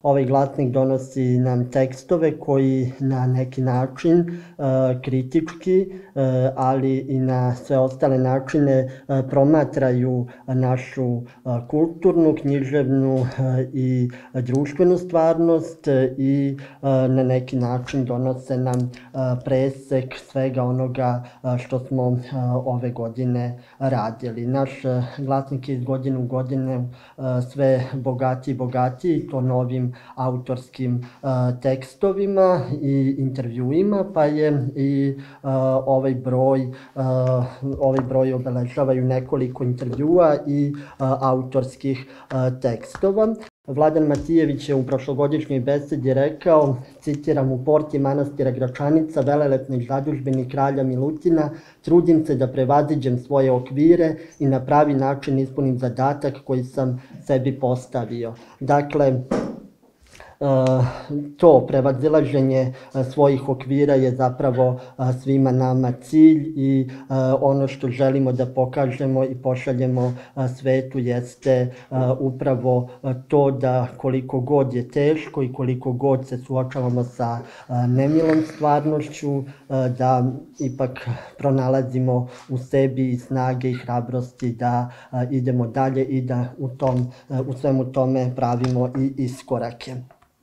Ovaj glasnik donosi nam tekstove koji na neki način kritički, ali i na sve ostale načine promatraju našu kulturnu, književnu i društvenu stvarnost i na neki način donose nam presek svega onoga što smo ove godine radili. Naš glasnik je iz godine u godinu sve bogatiji i bogatiji, to novim autorskim tekstovima i intervjuima, pa je i ovaj broj obeležavaju nekoliko intervjua i autorskih tekstova. Vladan Matijević je u prošlogodišnjoj besedi rekao, citiram: "U porti manastira Gračanica, velelepnoj zadužbini kralja Milutina, trudim se da prevaziđem svoje okvire i na pravi način ispunim zadatak koji sam sebi postavio." Dakle, to prevazilaženje svojih okvira je zapravo svima nama cilj i ono što želimo da pokažemo i pošaljemo svetu jeste upravo to da koliko god je teško i koliko god se suočavamo sa nemilom stvarnošću, da ipak pronalazimo u sebi i snage i hrabrosti da idemo dalje i da u svemu tome pravimo i iskorake.